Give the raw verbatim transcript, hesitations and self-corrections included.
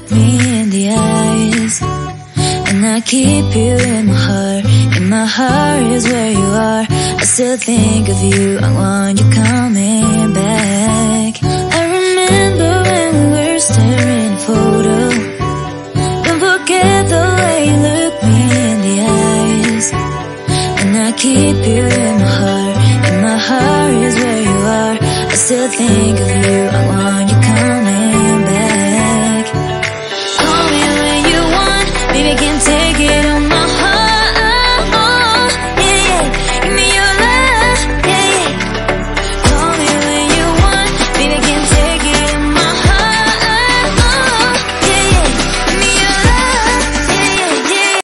look me in the eyes, and I keep you in my heart. In my heart is where you are. I still think of you, I want you coming